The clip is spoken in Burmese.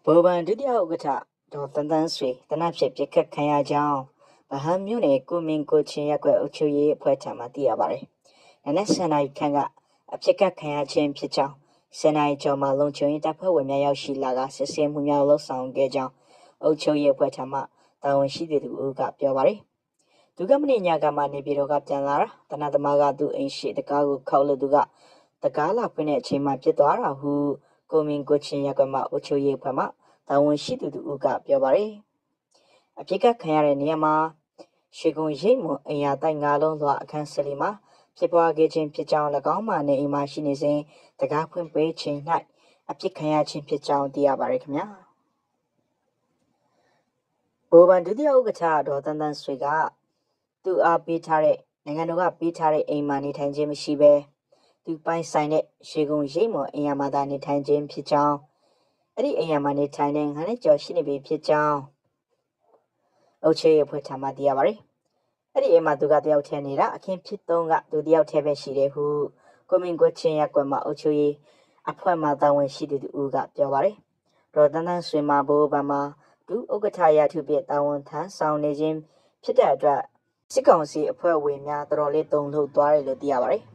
ဘောပန်ဒုတိယဥက္ကဋ္ဌဒေါ်တန်းဆွေတနက်ဖြစ်ပြစ်ခတ်ခံရကြောင်းဗဟန်းမြို့နယ်ကိုမင်းကိုချင်းရက်ကွက်အုပ်ချုပ်ရေးအဖွဲ့ထံမှသိရပါတယ်။နနက်10 နာရီခန့်ကအဖြစ်ခတ်ခံရခြင်းဖြစ်ကြောင်း10 နာရီကျော်မှလုံခြုံရေးတပ်ဖွဲ့ဝင်များရောက်ရှိလာကစစ်ဆေးမှုများလှုပ်ဆောင်ခဲ့ကြောင်းအုပ်ချုပ်ရေးအဖွဲ့ထံမှတာဝန်ရှိသူကပြောပါတယ်။သူကမနေ့ညကမှနေပြည်တော်ကပြန်လာတာတနက်သမားကသူ့အိမ်ရှိတကားကိုခောက်လို့သူကတကားလာဖွင့်တဲ့အချိန်မှပြစ်သွားတာဟုကိုမင်းကိုချင်းရက်ကွက်မှအုပ်ချုပ်ရေးအဖွဲ့မှတာဝန်ရှိသူကပြောပါတယ်။အဖြစ်ကခံရတဲ့နေရာမှာရှေကုံရိတ်မွန်အရာတိုက်၅လုံးသောအခန်း14မှာဖြစ်ပွားခဲ့ခြင်းဖြစ်ကြောင်း၎င်းမှနေအိမ်မှာရှိနေစဉ်တကားဖွင့်ပေးချိန်၌အဖြစ်ခံရခြင်းဖြစ်ကြောင်းသိရပါတယ်ခင်ဗျာ။ဘောပန်ဒုတိယဥက္ကဋ္ဌဒေါ်တန်းဆွေကသူအားပေးထားတဲ့နိုင်ငံတော်ကပေးထားတဲ့အိမ်မှာနေထိုင်ခြင်းမရှိဘဲသူပိုင်ဆိုင်တဲ့ရှေကုံရိတ်မွန်အရာမှာသာနေထိုင်ခြင်းဖြစ်ကြောင်းအဲ့ဒီအိမ်ယာမှာနေထိုင်တဲ့9နှစ်ကျော်ရှိနေပြီဖြစ်ကြောင်းအုပ်ချုပ်ရေးအဖွဲ့ထံမှသိရပါတယ်။အဲ့ဒီအိမ်မှာသူကတယောက်တည်းနေတာအခင်းဖြစ်တုန်းကသူတယောက်တည်းပဲရှိတယ်ဟုကိုမင်းကိုချင်းရက်ကွက်မှာအုပ်ချုပ်ရေးအဖွဲ့မှတာဝန်ရှိသူကပြောပါတယ်။ဒေါ်တန်းဆွေမှာဘောပန်မှာဒုဥက္ကဋ္ဌရထုပြတာဝန်ထမ်းဆောင်နေခြင်းဖြစ်တဲ့အတွက်စစ်ကောင်စီအဖွဲ့ဝင်များတော်တော်လေးတုံ့လှုပ်သွားတယ်လို့သိရပါတယ်။